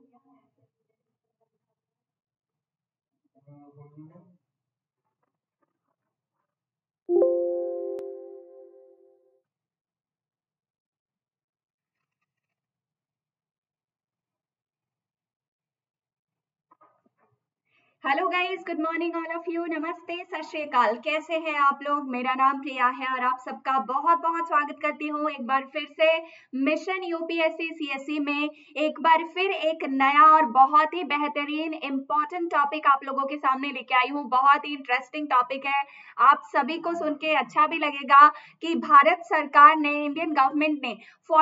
Hello guys, good morning all of you. नमस्ते, सत श्री अकाल। कैसे हैं आप लोग? मेरा नाम प्रिया है और आप सबका बहुत बहुत स्वागत करती हूँ एक बार फिर से मिशन यूपीएससी सीएससी में। एक बार फिर एक नया और बहुत ही बेहतरीन इम्पोर्टेंट टॉपिक आप लोगों के सामने लेके आई हूँ। बहुत ही इंटरेस्टिंग टॉपिक है, आप सभी को सुन के अच्छा भी लगेगा कि भारत सरकार ने, इंडियन गवर्नमेंट ने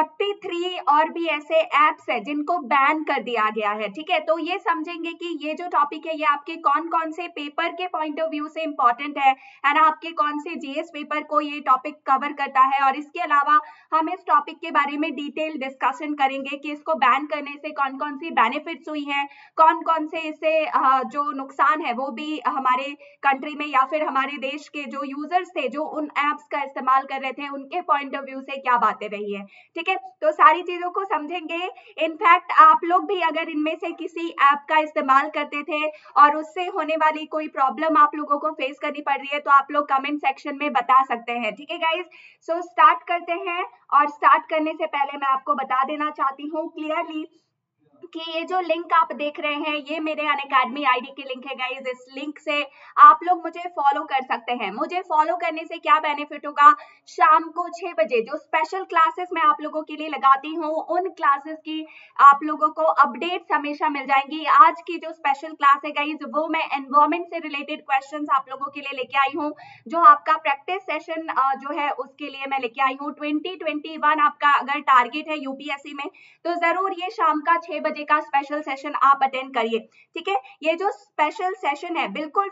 43 और भी ऐसे एप्स है जिनको बैन कर दिया गया है। ठीक है, तो ये समझेंगे कि ये जो टॉपिक है ये आपके कौन कौन से पेपर के पॉइंट ऑफ व्यू से इंपॉर्टेंट है ना, आपके कौन से जीएस पेपर को ये टॉपिक कवर करता है। और इसके अलावा हम इस टॉपिक के बारे में डिटेल डिस्कशन करेंगे कि इसको बैन करने से कौन कौन सी बेनिफिट्स हुई हैं, कौन कौन से इससे जो नुकसान है वो भी हमारे कंट्री में या फिर हमारे देश के जो यूजर्स थे जो उन एप्स का इस्तेमाल कर रहे थे उनके पॉइंट ऑफ व्यू से क्या बातें रही है। ठीक है, तो सारी चीजों को समझेंगे। इनफैक्ट आप लोग भी अगर इनमें से किसी ऐप का इस्तेमाल करते थे और उससे होने वाली कोई प्रॉब्लम आप लोगों को फेस करनी पड़ रही है तो आप लोग कमेंट सेक्शन में बता सकते हैं। ठीक है गाइज, सो स्टार्ट करते हैं। और स्टार्ट करने से पहले मैं आपको बता देना चाहती हूँ क्लियरली कि ये जो लिंक आप देख रहे हैं ये मेरे अनअकैडमी आईडी की लिंक है गाइज। इस लिंक से आप लोग मुझे फॉलो कर सकते हैं। मुझे फॉलो करने से क्या बेनिफिट होगा, शाम को 6 बजे जो स्पेशल क्लासेस मैं आप लोगों के लिए लगाती हूँ उन क्लासेस की आप लोगों को अपडेट्स हमेशा मिल जाएंगी। आज की जो स्पेशल क्लास है गाइज वो मैं एनवायरमेंट से रिलेटेड क्वेश्चंस आप लोगों के लिए लेके आई हूँ। जो आपका प्रैक्टिस सेशन जो है उसके लिए मैं लेके आई हूँ 2021 आपका अगर टारगेट है यूपीएससी में तो जरूर ये शाम का 6 बजे का स्पेशल सेशन आप अटेंड करिए। ठीक है, ये जो स्पेशल सेशन है बिल्कुल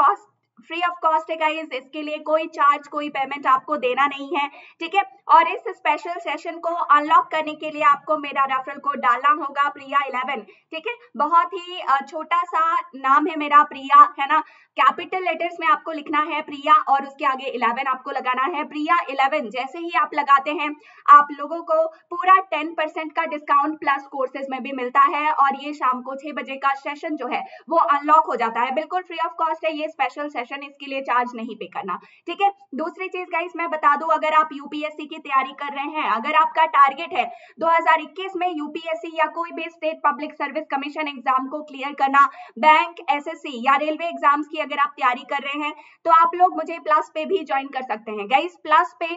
फ्री ऑफ कॉस्ट है गाइस। इसके लिए कोई चार्ज, कोई पेमेंट आपको देना नहीं है। ठीक है, और इस स्पेशल सेशन को अनलॉक करने के लिए आपको मेरा रेफरल कोड डालना होगा प्रिया 11। ठीक है, बहुत ही छोटा सा नाम है मेरा, प्रिया है ना। कैपिटल लेटर्स में आपको लिखना है प्रिया और उसके आगे 11 आपको लगाना है। प्रिया 11 जैसे ही आप लगाते हैं आप लोगों को पूरा 10% का डिस्काउंट प्लस कोर्सेज में भी मिलता है और ये शाम को 6 बजे का सेशन जो है वो अनलॉक हो जाता है। बिल्कुल फ्री ऑफ कॉस्ट है ये स्पेशल सेशन, इसके लिए चार्ज नहीं पे करना। ठीक है, दूसरी चीज गाइस मैं बता दूं, अगर आप यूपीएससी की तैयारी कर रहे हैं, अगर आपका टारगेट है 2021 में यूपीएससी या कोई भी state public service commission exam को क्लियर करना, बैंक, एसएससी या रेलवे एग्जाम्स की अगर आप तैयारी कर रहे हैं तो आप लोग मुझे प्लस पे भी ज्वाइन कर सकते हैं गाइस। प्लस पे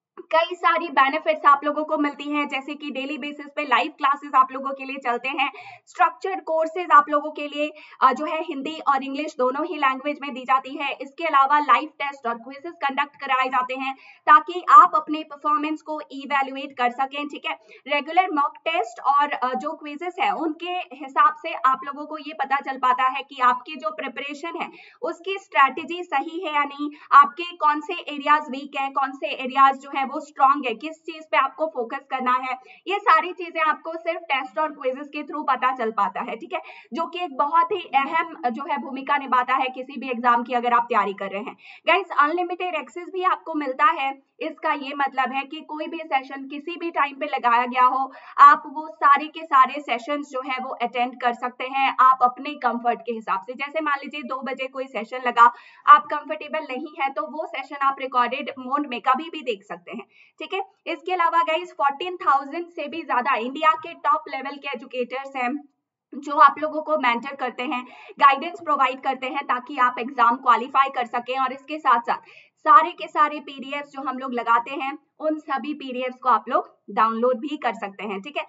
कई सारी बेनिफिट्स आप लोगों को मिलती हैं, जैसे कि डेली बेसिस पे लाइव क्लासेस आप लोगों के लिए चलते हैं, स्ट्रक्चर्ड कोर्सेज आप लोगों के लिए जो है हिंदी और इंग्लिश दोनों ही लैंग्वेज में दी जाती है। इसके अलावा लाइव टेस्ट और क्विजेस कंडक्ट कराए जाते हैं ताकि आप अपने परफॉर्मेंस को इवेल्युएट कर सकें। ठीक है, रेगुलर मॉक टेस्ट और जो क्विजेस है उनके हिसाब से आप लोगों को ये पता चल पाता है कि आपकी जो प्रिपरेशन है उसकी स्ट्रैटेजी सही है या नहीं, आपके कौन से एरियाज वीक है, कौन से एरियाज जो है वो स्ट्रांग है, किस चीज पे आपको फोकस करना है। ये सारी चीजें आपको सिर्फ टेस्ट और क्विजेस के थ्रू पता चल पाता है। ठीक है, जो कि एक बहुत ही अहम जो है भूमिका निभाता है किसी भी एग्जाम की अगर आप तैयारी कर रहे हैं। गाइस अनलिमिटेड एक्सेस भी आपको मिलता है, इसका ये मतलब है कि कोई भी सेशन किसी भी टाइम पे लगाया गया हो आप वो सारे के सारे सेशंस जो है वो अटेंड कर सकते हैं आप अपने कंफर्ट के हिसाब से। जैसे मान लीजिए 2 बजे कोई सेशन लगा, आप कंफर्टेबल नहीं है तो वो सेशन आप रिकॉर्डेड मोड में कभी भी देख सकते हैं। ठीक है, इसके अलावा गाइस 14,000 से भी ज्यादा इंडिया के टॉप लेवल के एजुकेटर्स हैं जो आप लोगों को मेंटर करते हैं, गाइडेंस प्रोवाइड करते हैं ताकि आप एग्जाम क्वालिफाई कर सकें। और इसके साथ साथ सारे के सारे पीडीएफ जो हम लोग लगाते हैं उन सभी पीडीएफ को आप लोग डाउनलोड भी कर सकते हैं। ठीक है,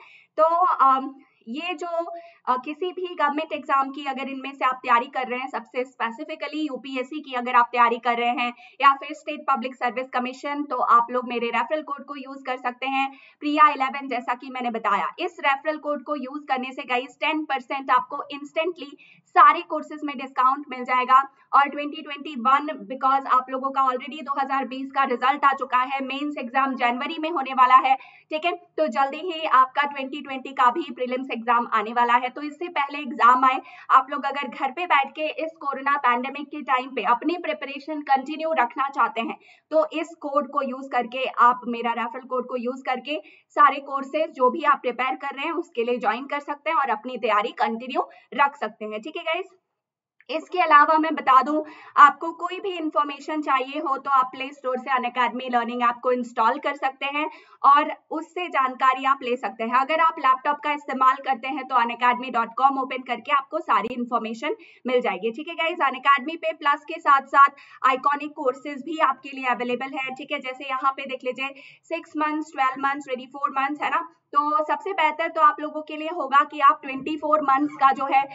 तो ये जो किसी भी गवर्नमेंट एग्जाम की अगर इनमें से आप तैयारी कर रहे हैं, सबसे स्पेसिफिकली यूपीएससी की अगर आप तैयारी कर रहे हैं या फिर स्टेट पब्लिक सर्विस कमीशन, तो आप लोग मेरे रेफरल कोड को यूज कर सकते हैं प्रिया 11 जैसा कि मैंने बताया। इस रेफरल कोड को यूज करने से गाइस 10% आपको इंस्टेंटली सारे कोर्सेज में डिस्काउंट मिल जाएगा। और 2021 बिकॉज आप लोगों का ऑलरेडी 2020 का रिजल्ट आ चुका है, मेंस एग्जाम जनवरी में होने वाला है, ठीक है, तो जल्दी ही आपका 2020 का भी प्रीलिम्स एग्जाम आने वाला है। तो इससे पहले एग्जाम आए, आप लोग अगर घर पे बैठ के इस कोरोना पैंडेमिक के टाइम पे अपनी प्रिपरेशन कंटिन्यू रखना चाहते हैं तो इस कोड को यूज करके, आप मेरा रेफरल कोड को यूज करके सारे कोर्सेज जो भी आप प्रिपेयर कर रहे हैं उसके लिए ज्वाइन कर सकते हैं और अपनी तैयारी कंटिन्यू रख सकते हैं, ठीक है गाइस। इसके अलावा मैं बता दूं, आपको कोई भी इंफॉर्मेशन चाहिए हो तो आप प्ले स्टोर से अनअकैडमी लर्निंग ऐप को इंस्टॉल कर सकते हैं और उससे जानकारी आप ले सकते हैं। अगर आप लैपटॉप का इस्तेमाल करते हैं तो unacademy.com ओपन करके आपको सारी इंफॉर्मेशन मिल जाएगी, ठीक है गाइस। अनअकैडमी पे प्लस के साथ साथ आइकॉनिक कोर्सेज भी आपके लिए अवेलेबल है, ठीक है, जैसे यहाँ पे देख लीजिए 6 मंथ्स, 12 मंथ्स, 24 मंथ्स, है ना। तो सबसे बेहतर तो आप लोगों के लिए होगा कि आप 24 मंथ्स का जो है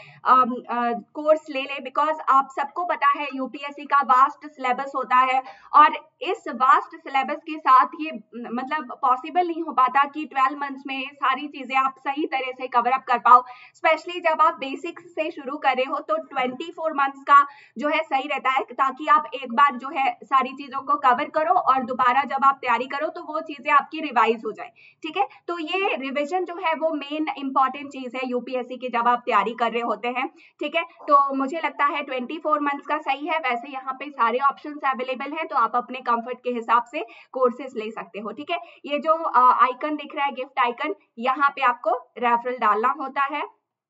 कोर्स ले ले, बिकॉज आप सबको पता है यूपीएससी का वास्ट सिलेबस होता है और इस वास्ट सिलेबस के साथ ये मतलब पॉसिबल नहीं हो पाता कि 12 मंथ्स में सारी चीजें आप सही तरह से कवर अप कर पाओ, स्पेशली जब आप बेसिक्स से शुरू कर रहे हो। तो 24 मंथ्स का जो है सही रहता है ताकि आप एक बार जो है सारी चीजों को कवर करो और दोबारा जब आप तैयारी करो तो वो चीजें आपकी रिवाइज हो जाए, ठीक है। तो ये रिविजन जो है वो मेन इंपॉर्टेंट चीज है यूपीएससी की जब आप तैयारी कर रहे होते हैं, ठीक है। तो मुझे लगता है 24 मंथ्स का सही है। वैसे यहाँ पे सारे ऑप्शंस अवेलेबल हैं तो आप अपने कंफर्ट के हिसाब से कोर्सेज ले सकते हो, ठीक है। ये जो आइकन दिख रहा है गिफ्ट आइकन, यहाँ पे आपको रेफरल डालना होता है,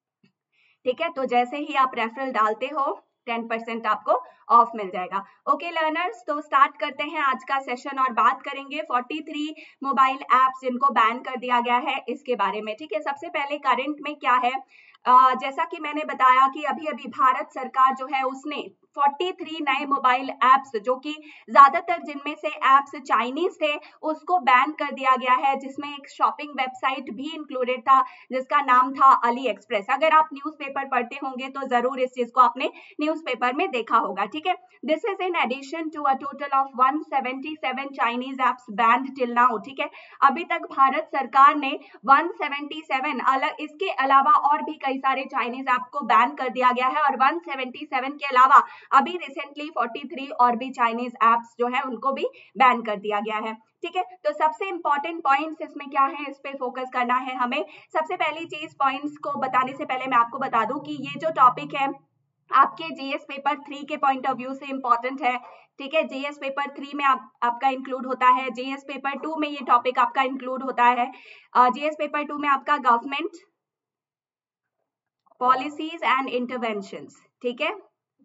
ठीक है। तो जैसे ही आप रेफरल डालते हो 10% आपको ऑफ मिल जाएगा। ओके लर्नर्स, तो स्टार्ट करते हैं आज का सेशन और बात करेंगे 43 मोबाइल ऐप्स जिनको बैन कर दिया गया है इसके बारे में, ठीक है। सबसे पहले करंट में क्या है, जैसा कि मैंने बताया कि अभी अभी भारत सरकार जो है उसने 43 नए मोबाइल ऐप्स, जो कि ज्यादातर जिनमें से ऐप्स चाइनीज थे, उसको बैन कर दिया गया है, जिसमें एक शॉपिंग वेबसाइट भी इंक्लूडेड था जिसका नाम था अली एक्सप्रेस। अगर आप न्यूज़पेपर पढ़ते होंगे तो जरूर इस चीज को आपने न्यूज़पेपर में देखा होगा, ठीक है। This is in addition to a total of 177 Chinese apps banned till now, ठीक है। अभी तक भारत सरकार ने 177 अलग, इसके अलावा और भी कई सारे चाइनीज ऐप को बैन कर दिया गया है और 177 के अलावा अभी रिसेंटली 43 और भी चाइनीज ऐप्स जो है उनको भी बैन कर दिया गया है, ठीक है। तो सबसे इंपॉर्टेंट पॉइंट्स इसमें क्या है, इस पे फोकस करना है हमें। सबसे पहली चीज, पॉइंट्स को बताने से पहले मैं आपको बता दूं कि ये जो टॉपिक है आपके जीएस पेपर 3 के पॉइंट ऑफ व्यू से इंपॉर्टेंट है, ठीक है। जीएस पेपर 3 में आपका इंक्लूड होता है, जीएस पेपर 2 में ये टॉपिक आपका इंक्लूड होता है। जीएस पेपर 2 में आपका गवर्नमेंट पॉलिसीज एंड इंटरवेंशंस, ठीक है।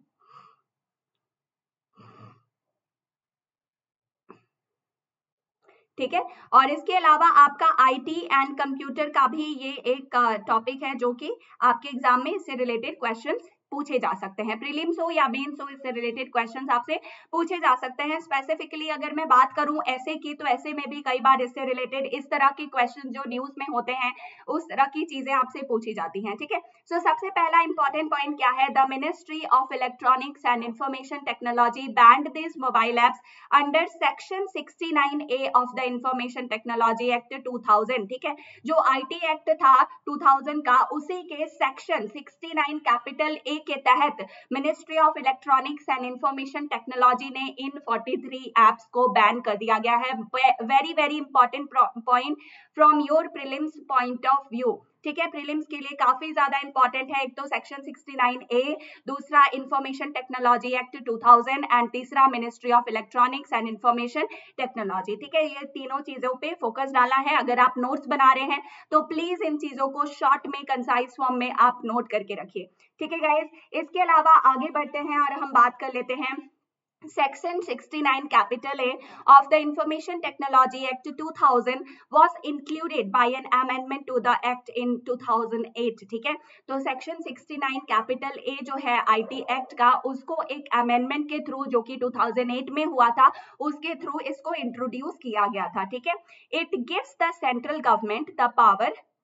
ठीक है, और इसके अलावा आपका आईटी एंड कंप्यूटर का भी ये एक टॉपिक है जो कि आपके एग्जाम में इससे रिलेटेड क्वेश्चंस पूछे जा सकते हैं, प्रीलिम्स हो या मेंस हो, इससे रिलेटेड क्वेश्चंस आपसे पूछे जा सकते हैं। स्पेसिफिकली अगर मैं बात करूं ऐसे की, तो ऐसे में भी कई बार इससे रिलेटेड इस तरह के क्वेश्चन जो न्यूज में होते हैं उस तरह की चीजें आपसे पूछी जाती हैं, ठीक है। सो सबसे पहला इंपॉर्टेंट पॉइंट क्या है, the ministry of electronics and information technology banned this mobile apps under section 69A of the information technology act 2000, ठीक है। जो आईटी एक्ट था 2000 का, उसी के सेक्शन 69 कैपिटल ए के तहत ministry of electronics and information technology ने इन 43 एप्स को बैन कर दिया गया है। Very very important point from your prelims point of view, ठीक है। प्रीलिम्स के लिए काफी ज्यादा इंपॉर्टेंट है। एक तो सेक्शन 69A, दूसरा इंफॉर्मेशन टेक्नोलॉजी एक्ट 2000 एंड तीसरा ministry of electronics and information technology, ठीक है। ये तीनों चीजों पे फोकस डालना है। अगर आप नोट्स बना रहे हैं तो प्लीज इन चीजों को शॉर्ट में, कंसाइज फॉर्म में आप नोट करके रखिए, ठीक है गाइज। इसके अलावा आगे बढ़ते हैं और हम बात कर लेते हैं Section 69 capital A of the Information Technology Act 2000 was included by an amendment to the Act in 2008, ठीक है। तो Section 69 capital A जो है IT Act का, उसको एक amendment के थ्रू, जो कि 2008 में हुआ था, उसके थ्रू इसको इंट्रोड्यूस किया गया था, ठीक है। It gives the central government the power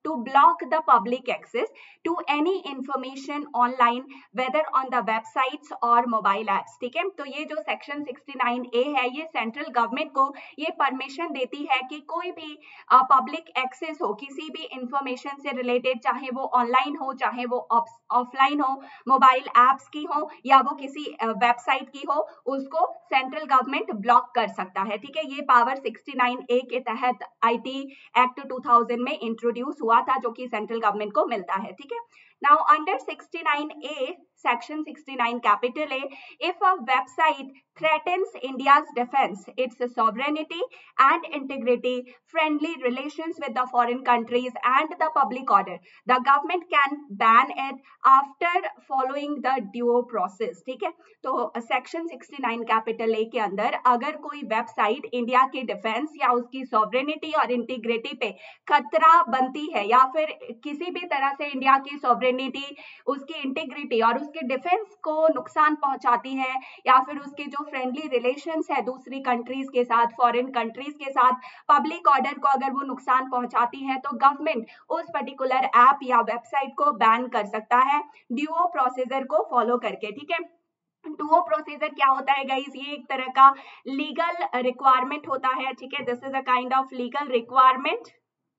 to block the public access to any information online whether on the websites or mobile apps। ठीक है, तो ये जो सेक्शन 69A है ये सेंट्रल गवर्नमेंट को ये परमिशन देती है कि कोई भी पब्लिक एक्सेस हो किसी भी इंफॉर्मेशन से रिलेटेड, चाहे वो ऑनलाइन हो चाहे वो ऑफलाइन हो, मोबाइल एप्स की हो या वो किसी वेबसाइट की हो, उसको सेंट्रल गवर्नमेंट ब्लॉक कर सकता है। ठीक है, ये पावर 69A के तहत आईटी एक्ट 2000 में इंट्रोड्यूस हुआ था जो कि सेंट्रल गवर्नमेंट को मिलता है। ठीक है, now under 69A section 69 capital A, if a website threatens India's defense, its sovereignty and integrity, friendly relations with the foreign countries and the public order, the government can ban it after following the due process। ठीक है, तो section 69 capital A के अंदर अगर कोई website India के defence या उसकी सॉवरेनिटी और इंटीग्रिटी पे खतरा बनती है या फिर किसी भी तरह से इंडिया की सॉवरेनिटी, उसकी इंटीग्रिटी और उसके डिफेंस को नुकसान पहुंचाती है, या फिर उसके जो फ्रेंडली रिलेशंस है दूसरी कंट्रीज के साथ, फॉरेन कंट्रीज के साथ, पब्लिक ऑर्डर को अगर वो नुकसान पहुंचाती है, तो गवर्नमेंट उस पर्टिकुलर ऐप या वेबसाइट को बैन कर सकता है ड्यूओ प्रोसीजर को फॉलो करके। ठीक है, डुओ प्रोसीजर क्या होता है गाइस? ये एक तरह का लीगल रिक्वायरमेंट होता है। ठीक है, this is a kind of legal requirement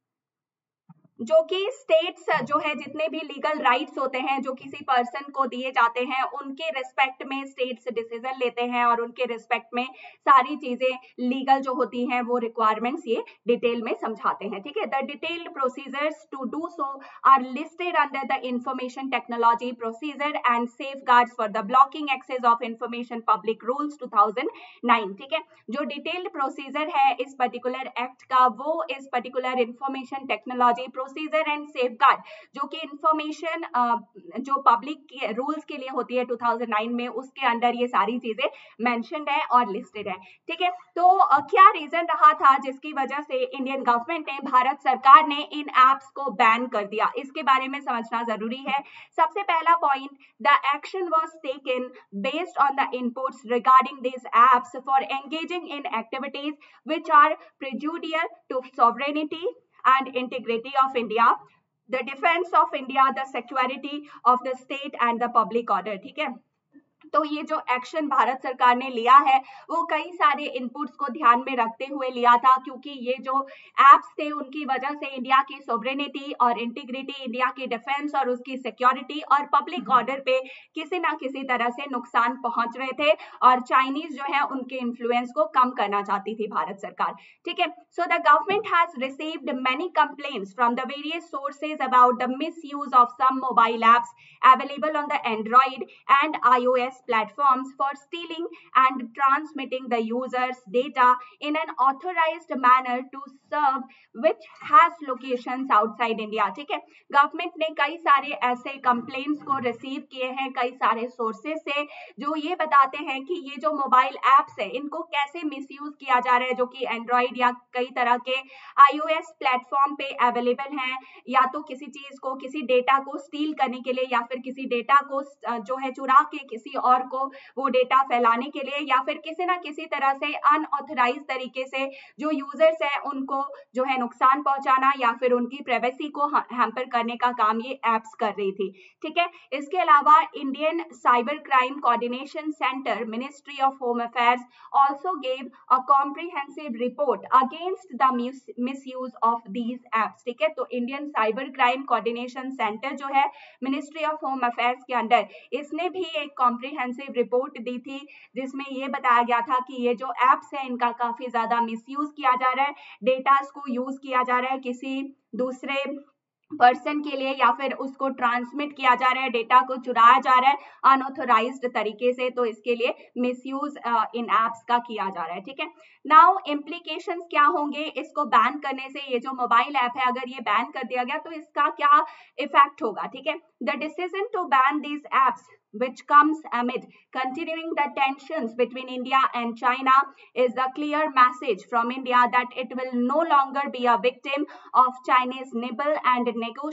जो कि स्टेट्स जो है जितने भी लीगल राइट्स होते हैं जो किसी पर्सन को दिए जाते हैं उनके रिस्पेक्ट में स्टेट्स डिसीजन लेते हैं और उनके रिस्पेक्ट में सारी चीजें लीगल जो होती हैं वो रिक्वायरमेंट्स ये डिटेल में समझाते हैं। ठीक है, the detailed procedures to do so are listed under the information technology procedure and safeguards for the blocking access of information public rules 2009। ठीक है, जो डिटेल्ड प्रोसीजर है इस पर्टिकुलर एक्ट का वो इस particular information technology procedure and safeguard जो कि इंफॉर्मेशन जो पब्लिक रूल्स के लिए होती है 2009 में, उसके अंडर ये सारी चीजें मेंशन्ड है और लिस्टेड है। ठीक है, तो क्या रीजन रहा था जिसकी वजह से इंडियन गवर्नमेंट ने, भारत सरकार ने इन एप्स को बैन कर दिया, इसके बारे में समझना जरूरी है। सबसे पहला point, the action was taken based on the inputs regarding this apps for engaging in activities which are prejudicial to sovereignty and integrity of India, the defense of India, the security of the state and the public order। ठीक है, तो ये जो action Bharat सरकार ने लिया है वो कई सारे इनपुट्स को ध्यान में रखते हुए लिया था, क्योंकि ये जो एप्स थे उनकी वजह से इंडिया की सॉवरेनिटी और इंटीग्रिटी, इंडिया की डिफेंस और उसकी सिक्योरिटी और पब्लिक ऑर्डर पे किसी ना किसी तरह से नुकसान पहुंच रहे थे और चाइनीज जो है उनके इन्फ्लुएंस को कम करना चाहती थी भारत सरकार। ठीक है, so the government has received many complaints from the various sources about the misuse of some mobile apps available on the Android and iOS platforms for stealing and transmitting the user's data in an authorized manner to serve which has locations outside India। ठीक है, government ने कई सारे ऐसे complaints को receive किए हैं कई सारे सोर्सेज से जो ये बताते हैं कि ये जो मोबाइल एप्स है इनको कैसे मिसयूज किया जा रहा है, जो कि एंड्रॉइड या कई तरह के iOS प्लेटफॉर्म पे अवेलेबल हैं, या तो किसी चीज को, किसी डेटा को स्टील करने के लिए, या फिर किसी डेटा को जो है चुरा के किसी और को वो डेटा फैलाने के लिए, या फिर किसी ना किसी तरह से अनऑथराइज तरीके से जो यूजर्स है उनको जो है नुकसान पहुंचाना या फिर उनकी प्राइवेसी को हैम्पर करने का काम ये एप्स कर रही थी। ठीक है, इसके अलावा Indian cyber crime coordination centre, ministry of home affairs also gave a comprehensive report against the misuse of these apps। ठीक है, तो Indian cyber crime coordination centre जो है मिनिस्ट्री ऑफ होम अफेयर्स के अंडर, इसने भी एक कॉम्प्रिहेंसिव रिपोर्ट दी थी जिसमें ये बताया गया था कि ये जो एप्स है इनका काफी ज्यादा मिसयूज किया जा रहा है, डेटास को यूज किया जा रहा है किसी दूसरे पर्सन के लिए, या फिर उसको ट्रांसमिट किया जा रहा है, डेटा को चुराया जा रहा है अनऑथराइज्ड तरीके से, तो इसके लिए मिसयूज इन एप्स का किया जा रहा है। ठीक है, नाउ इम्प्लीकेशंस क्या होंगे इसको बैन करने से? ये जो मोबाइल ऐप है अगर ये बैन कर दिया गया तो इसका क्या इफेक्ट होगा? ठीक है, the decision to ban these apps which comes amid continuing the tensions between India and China, is a clear message from India that it will no longer be a victim of Chinese nibble and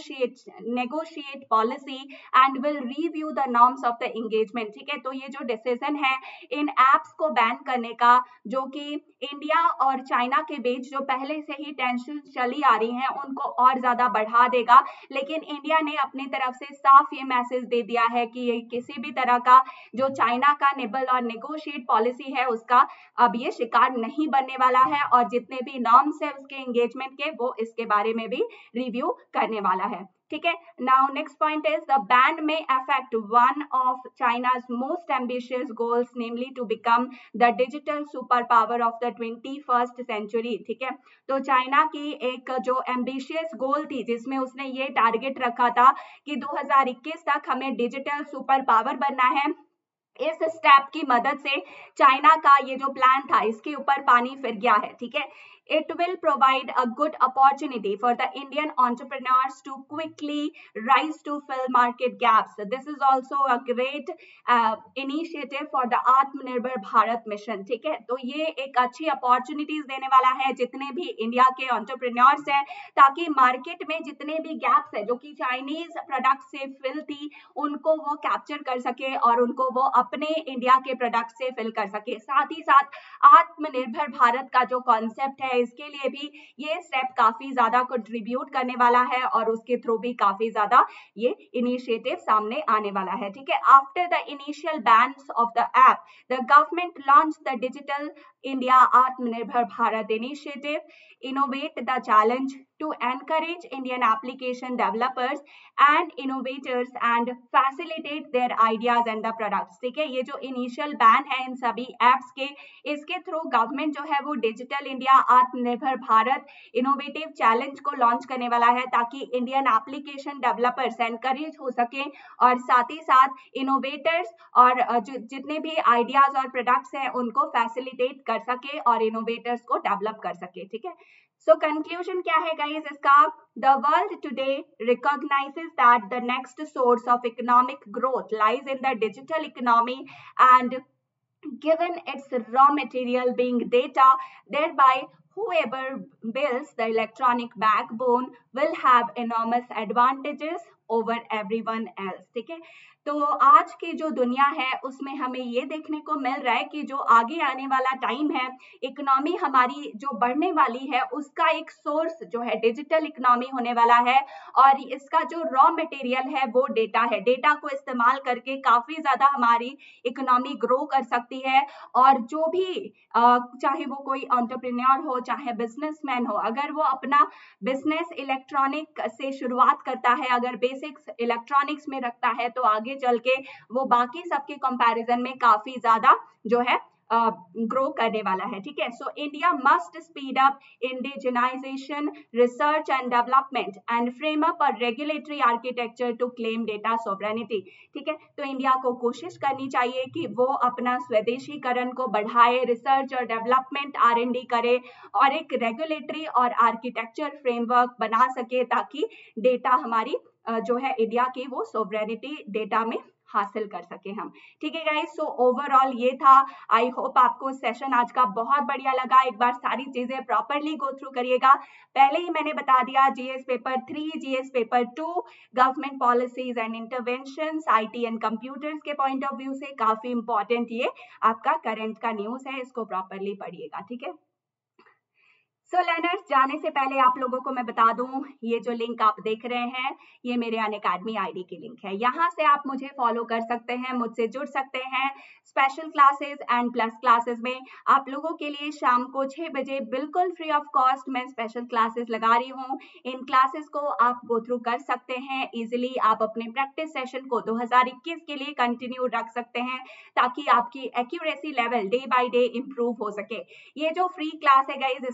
negotiate policy and will review the norms of the engagement. ठीक है, तो ये जो decision है इन apps को ban करने का, जो कि इंडिया और चाइना के बीच जो पहले से ही टेंशन चली आ रही हैं उनको और ज्यादा बढ़ा देगा। लेकिन इंडिया ने अपनी तरफ से साफ ये मैसेज दे दिया है कि ये किसी भी तरह का जो चाइना का निबल और नेगोशिएट पॉलिसी है उसका अब ये शिकार नहीं बनने वाला है, और जितने भी नॉर्म्स है उसके एंगेजमेंट के वो इसके बारे में भी रिव्यू करने वाला है। ठीक है, now next point is the ban may affect one of China's most ambitious goals, namely to become the digital super power of the 21st century. ठीक है, तो चाइना की एक जो एम्बिशियस गोल थी जिसमें उसने ये टारगेट रखा था कि 2021 तक हमें डिजिटल सुपर पावर बनना है। इस स्टेप की मदद से चाइना का ये जो प्लान था इसके ऊपर पानी फिर गया है। ठीक है, it will provide a good opportunity for the Indian entrepreneurs to quickly rise to fill market gaps. This is also a great initiative for the Atmanirbhar Bharat mission. ठीक है, तो ये एक अच्छी अपॉर्चुनिटीज देने वाला है जितने भी इंडिया के एंटरप्रेन्योर्स हैं, ताकि मार्केट में जितने भी गैप्स है जो कि चाइनीज प्रोडक्ट से फिल थी उनको वो कैप्चर कर सके और उनको वो अपने इंडिया के प्रोडक्ट से फिल कर सके। साथ ही साथ आत्मनिर्भर भारत का जो कॉन्सेप्ट है इसके लिए भी ये स्टेप काफी ज्यादा कंट्रीब्यूट करने वाला है और उसके थ्रू भी काफी ज्यादा ये इनिशिएटिव सामने आने वाला है। ठीक है, after the initial bans of the app, the government launch the digital India Aatmanirbhar Bharat initiative, innovate the challenge to encourage Indian application developers and innovators and facilitate their ideas and the products। ठीक है, ये जो initial ban है इन सभी apps के, इसके through government जो है वो digital India Aatmanirbhar Bharat innovative challenge को लॉन्च करने वाला है ताकि इंडियन एप्लीकेशन डेवलपर्स एनकरेज हो सके और साथ ही साथ इनोवेटर्स और जितने भी आइडियाज और प्रोडक्ट्स हैं उनको फैसिलिटेट कर सके और इनोवेटर्स को डेवलप कर सके। ठीक है, सो कंक्लूजन क्या है गाइस इसका? The world today recognizes that the next source of economic growth lies in the digital economy, and given its raw material being data, thereby whoever builds the electronic backbone will have enormous advantages over everyone else। ठीक है, तो आज की जो दुनिया है उसमें हमें ये देखने को मिल रहा है कि जो आगे आने वाला टाइम है, इकोनॉमी हमारी जो बढ़ने वाली है उसका एक सोर्स जो है डिजिटल इकोनॉमी होने वाला है, और इसका जो रॉ मटेरियल है वो डेटा है। डेटा को इस्तेमाल करके काफी ज्यादा हमारी इकोनॉमी ग्रो कर सकती है, और जो भी चाहे वो कोई एंटरप्रेन्योर हो चाहे बिजनेसमैन हो, अगर वो अपना बिजनेस इलेक्ट्रॉनिक से शुरुआत करता है, अगर बेसिक्स इलेक्ट्रॉनिक्स में रखता है, तो आगे चल के वो बाकी सबके कंपैरिजन में काफी ज्यादा जो है ग्रो करने वाला है। ठीक है, so India must speed up indigenisation research and development and frame up a regulatory architecture to claim data sovereignty. ठीक है, तो इंडिया को कोशिश करनी चाहिए कि वो अपना स्वदेशीकरण को बढ़ाए, रिसर्च और डेवलपमेंट R&D करे और एक रेगुलेटरी और आर्किटेक्चर फ्रेमवर्क बना सके ताकि डेटा हमारी जो है इंडिया की वो सॉवरेनिटी डेटा में हासिल कर सके हम। ठीक है गाइस, सो ओवरऑल ये था। आई होप आपको सेशन आज का बहुत बढ़िया लगा। एक बार सारी चीजें प्रॉपरली गो थ्रू करिएगा। पहले ही मैंने बता दिया GS paper 3, GS paper 2, government policies and interventions, IT and computers के पॉइंट ऑफ व्यू से काफी इंपॉर्टेंट ये आपका करंट का न्यूज है, इसको प्रॉपरली पढ़िएगा। ठीक है, सो लर्नर्स, जाने से पहले आप लोगों को मैं बता दूं, ये जो लिंक आप देख रहे हैं ये मेरे अनअकैडमी आईडी की लिंक है। यहाँ से आप मुझे फॉलो कर सकते हैं, मुझसे जुड़ सकते हैं। Special classes and plus classes में आप लोगों के लिए शाम को 6 बजे बिल्कुल फ्री ऑफ कॉस्ट मैं स्पेशल क्लासेस लगा रही हूँ। इन क्लासेस को आप गो थ्रू कर सकते हैं इजिली। आप अपने प्रैक्टिस सेशन को 2021 के लिए कंटिन्यू रख सकते हैं ताकि आपकी accuracy level day by day improve हो सके। ये जो फ्री क्लास है गाइज, इसको अनलॉक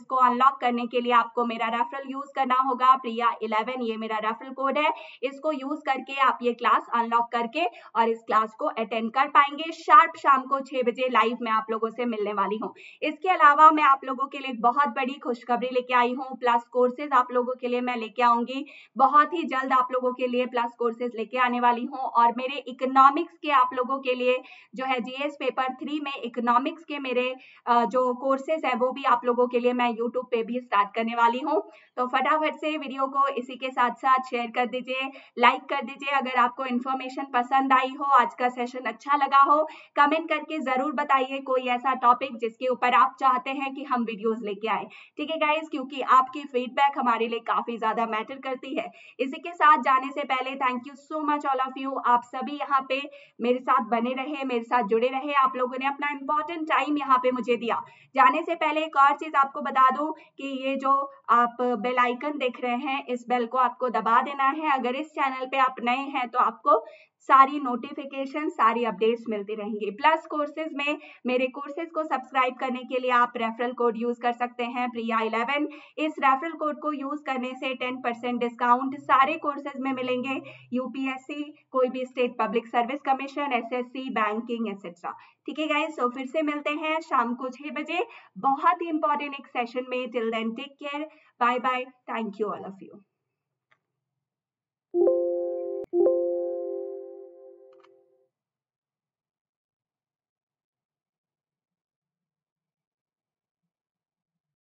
अनलॉक करने के लिए आपको मेरा रेफरल यूज करना होगा, प्रिया 11, ये मेरा रेफरल कोड है। इसको यूज करके आप ये क्लास अनलॉक करके और इस क्लास को अटेंड कर पाएंगे। शार्प शाम को 6 बजे लाइव मैं आप लोगों से मिलने वाली हूँ। इसके अलावा मैं आप लोगों के लिए एक बहुत बड़ी खुशखबरी लेके आई हूँ। प्लस कोर्सेज आप लोगों के लिए मैं लेके आऊंगी, बहुत ही जल्द आप लोगों के लिए प्लस कोर्सेज लेके आने वाली हूँ। और मेरे इकोनॉमिक्स के आप लोगों के लिए जो है जीएस पेपर 3 में इकोनॉमिक्स के मेरे जो कोर्सेज है वो भी आप लोगों के लिए मैं यूट्यूब पे भी स्टार्ट करने वाली हूँ। तो फटाफट से वीडियो को इसी के साथ साथ शेयर कर दीजिए, लाइक कर दीजिए। अगर आपको इन्फॉर्मेशन पसंद आई हो, आज का सेशन अच्छा लगा हो, कमेंट करके जरूर बताइए कोई ऐसा टॉपिक जिसके ऊपर आप चाहते हैं कि हम वीडियोस लेके आए। ठीक है गाइस, क्योंकि आपकी फीडबैक हमारे लिए काफी ज्यादा मैटर करती है। इसी के साथ जाने से पहले thank you so much all of you, आप सभी यहाँ पे मेरे साथ बने रहे, मेरे साथ जुड़े रहे, आप लोगों ने अपना इंपॉर्टेंट टाइम यहाँ पे मुझे दिया। जाने से पहले एक और चीज आपको बता दूं कि ये जो आप बेल आइकन देख रहे हैं, इस बेल को आपको दबा देना है। अगर इस चैनल पे आप नए हैं तो आपको सारी नोटिफिकेशन, सारी अपडेट्स मिलती रहेंगी। प्लस कोर्सेज में मेरे कोर्सेज को सब्सक्राइब करने के लिए आप रेफरल कोड यूज कर सकते हैं, प्रिया 11। इस रेफरल कोड को यूज करने से 10% डिस्काउंट सारे कोर्सेज में मिलेंगे, यूपीएससी, कोई भी state public service commission, SSC, banking etcetera. ठीक है गाइस, तो फिर से मिलते हैं शाम को 6 बजे बहुत ही इंपॉर्टेंट एक सेशन में। Till then take care, bye bye, thank you all of you.